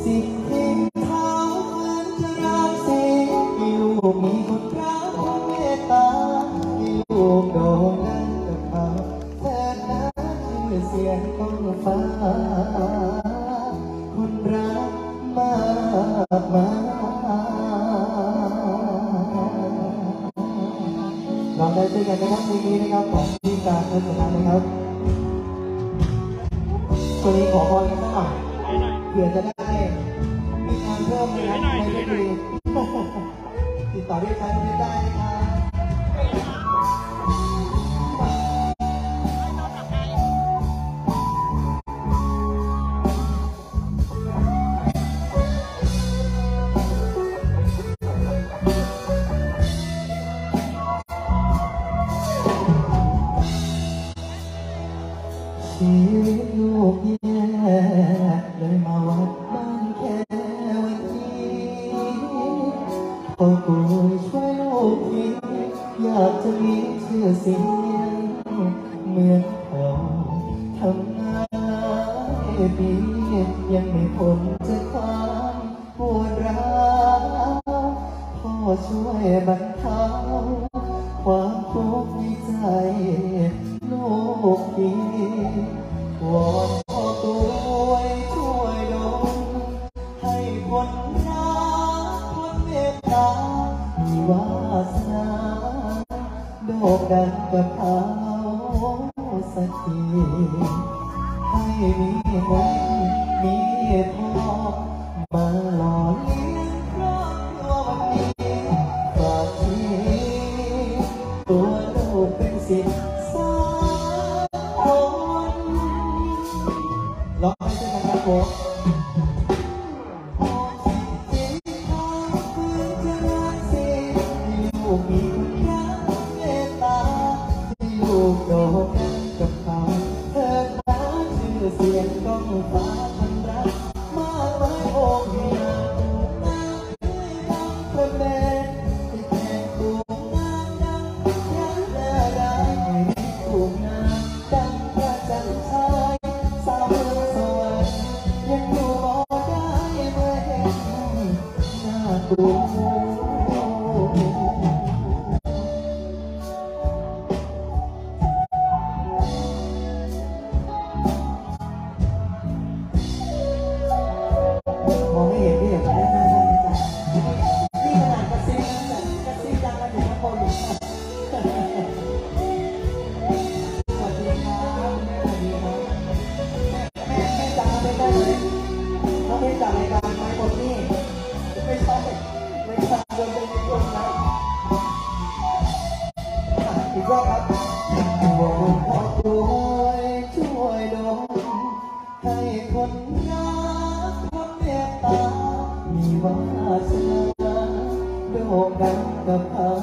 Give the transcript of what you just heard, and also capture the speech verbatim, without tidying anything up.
สิทิ้งเท้าคืนจะรักเสียลูกมีคนรักคนเมตตาลูกโดนนั่งกับเขาเธอนั้นคือเสียงของฟ้าคนรักมากมายลองได้ด้วยกันนะครับเพลงนี้นะครับของพี่การเอิร์ธนะครับตัวนี้ขอพรกันสักหน่อยเผื่อจะได้มีงานเพิ่มนะครับในเพลงนี้ติดต่อที่ใช้ไม่ได้นะครับชีวิตลูกแย่เลยมาวัดบ้านแค่วันนี้พอกูช่วยลูกทีอยากจะมีชื่อเสียงเหมือนเขาทำงานดียังไม่พ้นจากความปวดร้าวพ่อช่วยบรรเทาความทุกข์ในใจลูกดีวอนพ่อตัวช่วยดลให้คนรักคนเมตตามีวาสนาโด่งดังกับเขาสักทีให้มีเงินมีทองมาหล่อเลี้ยงครอบครัววันนี้ฝากที่ตัวลูกเป็นสิทธิ์ร้องให้ด้วยกันครับผมลูกมีคนรักเมตตาลูกโดดกับเขาเธอหาชื่อเสียงก้องฟ้าพันรักมากมายโอ้ยนาถูกตาให้ทำคนแม่ที่แข่งถูกงานดังยันหน้าได้ไม่ถูกงานดังพระจันทร์ชายสาวเมืองสวรรค์ยังอยู่บ่ได้เมื่อเห็นหน้ากูมองไม่เห็นที่อย่างนั้นได้ไหมจ๊ะนี่ขนาดกระซิบนะกระซิบดังมาถึงข้างบนสวัสดีครับสวัสดีครับแม่แม่จำไม่ได้เลยน้องไม่จำรายการไม้บนนี่ไม่ใช่ไม่ใช่โดนเป็นในกลุ่มนะอีกรอบครับวอนพ่อด้วยช่วยดลให้คนรักคนเมตตามีวาสนาโด่งดังกับเขา